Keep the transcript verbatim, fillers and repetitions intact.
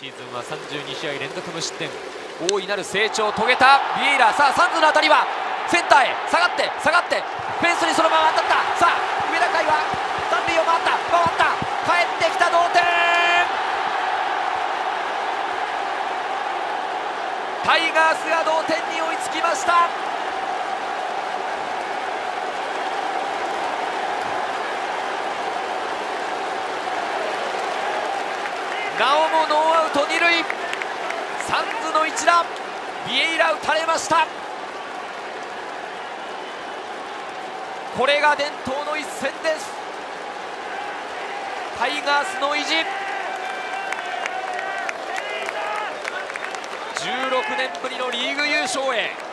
シーズンはさんじゅうにしあい連続無失点、大いなる成長を遂げたビエイラ。さあサンズの当たりはセンターへ下がって下がってフェンスにそのまま当たった。さあ上田海は三塁を回った回った帰ってきた、同点。タイガースが同点に追いつきました。なおもノーアウト二塁、サンズの一打、ビエイラ打たれました。これが伝統の一戦です。タイガースの意地、じゅうろくねんぶりのリーグ優勝へ。